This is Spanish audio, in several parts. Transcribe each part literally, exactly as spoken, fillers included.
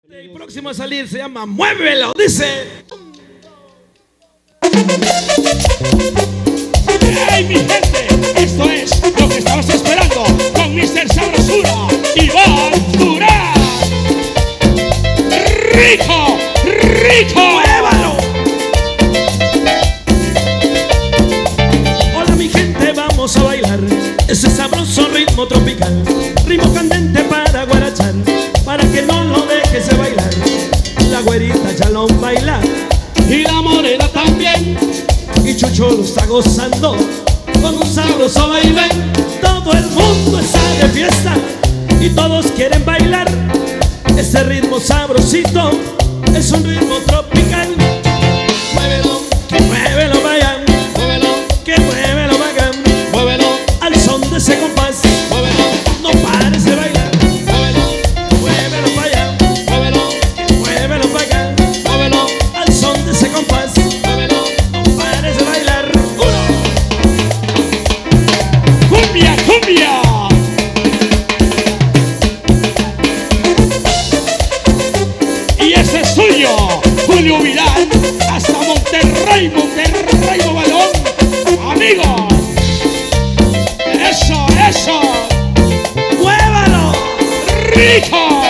El próximo a salir se llama Muévelo, dice. ¡Hey, mi gente! Esto es lo que estabas esperando con mister Sabrosura, Iván Durán. ¡Rico! ¡Rico! ¡Muévalo! Hola, mi gente, vamos a bailar ese sabroso ritmo tropical, ritmo candente para guarachar, para que no lo dejes de bailar. La güerita ya lo baila Y la morena también. y Chucho lo está gozando con un sabroso baile. Todo el mundo está de fiesta y todos quieren bailar. Ese ritmo sabrosito es un ritmo tropical. Muévelo, que muévelo, vayan. Muévelo, Que muévelo, vayan. muévelo, Al son de ese compás, muévelo, no pares de bailar. muévelo, Muévelo, vayan. muévelo, Que muévelo, vayan. muévelo, Al son de ese compás, muévelo. no pares de bailar. Uno. ¡Cumbia, cumbia! Y ese es suyo, Julio Vidal, hasta Monterrey, Monterrey, Balón. Amigos, eso, eso, ¡Muévalo! rico.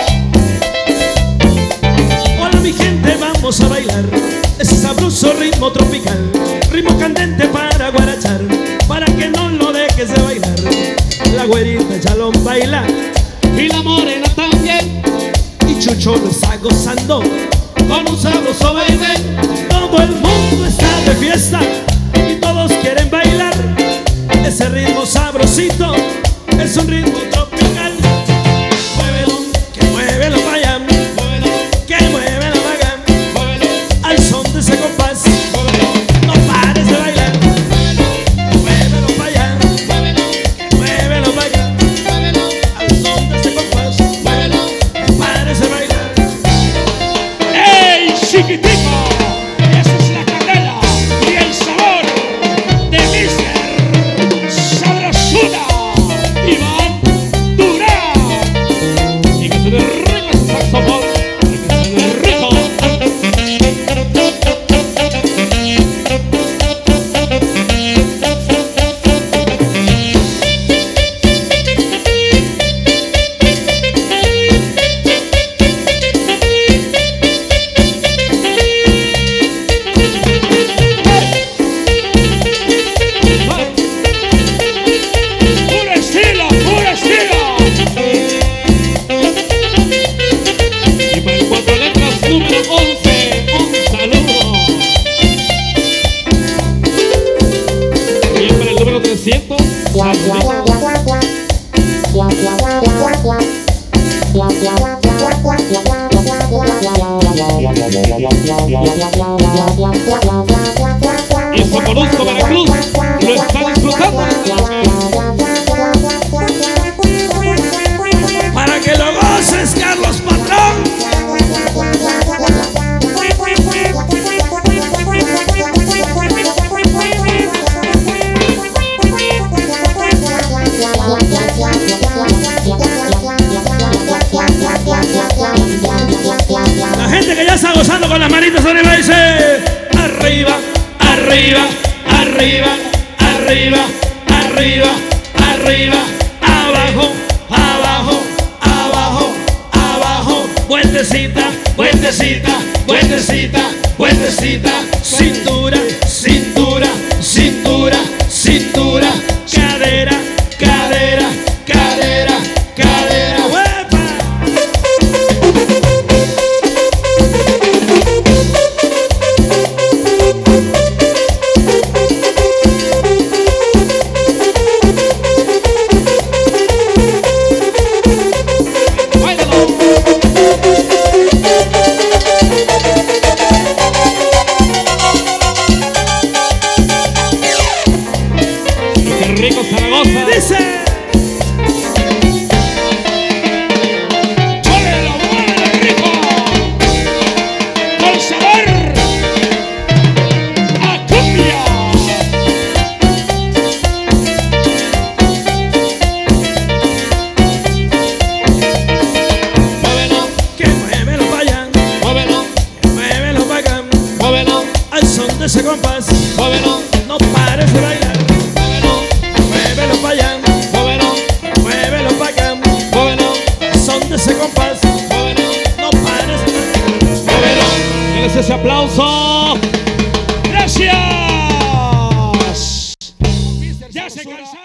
Hola, mi gente, vamos a bailar ese sabroso ritmo tropical, ritmo candente para guarachar, para que no lo dejes de bailar. La güerita ya lo baila Y la morena también, y Chucho lo está gozando con un sabroso baile. Todo el mundo está de fiesta y todos quieren bailar. Ese ritmo sabrosito es un ritmo tropical. Muévelo, que muévelo, vayan. Muévelo, Que muévelo, vayan. muévelo, Al son de ese compás, muévelo, no pares de bailar. Muévelo, vayan. muévelo, Muévelo, vayan. muévelo, Al son de ese compás, muévelo. no pares de bailar. ¡Ey, chiquitico! Esa es la candela y el sabor de mister Sabrosura, Iván Durán. Y que se derriba ese saxofón, que se derriba. ¡Puro estilo, puro estilo! Y para el cuatro letras número once, un saludo. Y para el número trescientos, saludo. Y Socorusco, Veracruz, lo está disfrutando. Para que lo goces, Carlos Patrón. La gente que ya está gozando con las manitas arriba dice: arriba, arriba, arriba, arriba, arriba, arriba, abajo, abajo, abajo, abajo, vueltecita, vueltecita, vueltecita, vueltecita, cintura, cintura, cintura, cintura, cadera, cadera, cadera, cadera, ¡huepa! ¡Báilalo! ¡Qué rico Zaragoza! ese compás. Muévelo, No pares de bailar. muévelo, Muévelo pa' allá, muévelo, muévelo pa' acá. muévelo, Son de ese compás. muévelo, No pares de bailar. muévelo. Denles ese aplauso. Gracias. Ya se cansó.